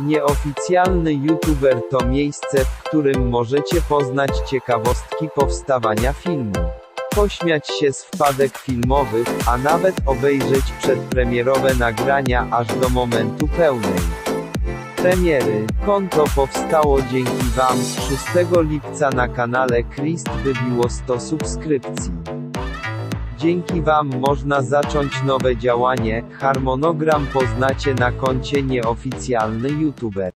Nieoficjalny YouTuber to miejsce, w którym możecie poznać ciekawostki powstawania filmu, pośmiać się z wpadek filmowych, a nawet obejrzeć przedpremierowe nagrania aż do momentu pełnej premiery. Konto powstało dzięki Wam. 6 lipca na kanale Christ wybiło 100 subskrypcji. Dzięki Wam można zacząć nowe działanie. Harmonogram poznacie na koncie Nieoficjalny YouTuber.